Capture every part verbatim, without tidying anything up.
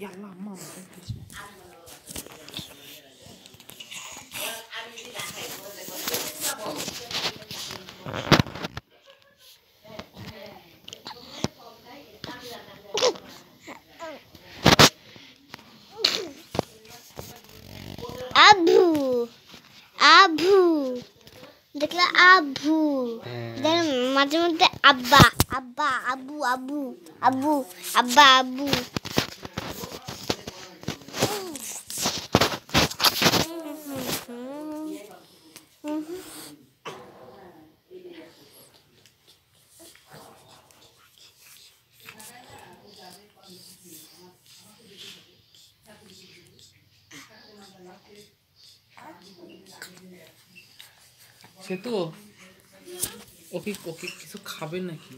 Yalla mama. Abu, Abu, देखला Abu, देख मध्य मध्य Abba, Abba, Abu, Abu, Abu, Abba, Abu. সে তো ওকে ওকে কিছু খাবে নাকি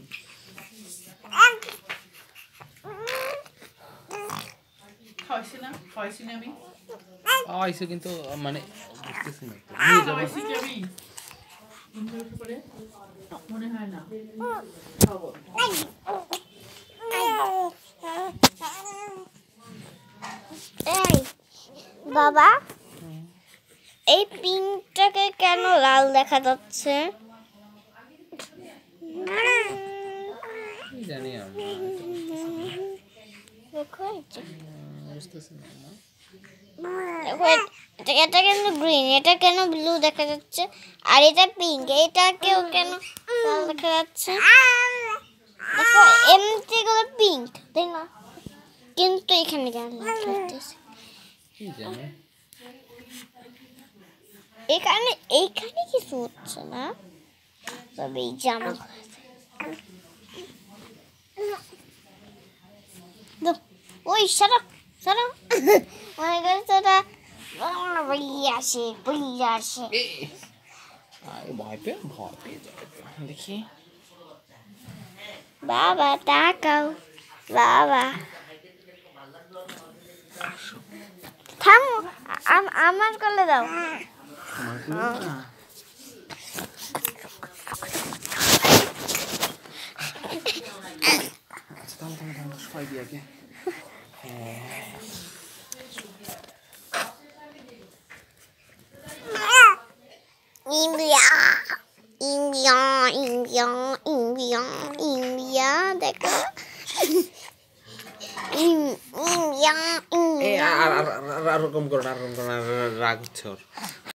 খাওয়াইছি না খাওয়াইছি না আমি আইসে কিন্তু মানে বুঝতেছি না খাওয়াইছি কি আমি পরে মনে হয় না খাবো এই বাবা এই পিঙ্কটাকে কেন লাল দেখা যাচ্ছে জানি আমি দেখো বুঝতেছি না এটা কেন গ্রিন এটা কেন ব্লু দেখা যাচ্ছে আর এটা পিঙ্ক এটাকেও কেন লাল দেখা যাচ্ছে দেখো এমনিগুলো পিঙ্ক তাই না কিন্তু এখানে কেন লাল লাগতেছে কি জানি এখানে এইখানে কিছু হচ্ছে না তবে এই জামা ওই সারা সারা মনে করছে ওটা বলিয়ে আসে বলিয়ে আসে ভয় পেয়ে ভয় পেয়ে যাবে দেখি বাবা তাকাও বাবা থামো আমার কোলে দাও সবাই দিয়ে আগে India India India India India দেখো ইন্ডিয়া আর আর আর আর রকম করো না আর রকম করো না রাগ হচ্ছে ওর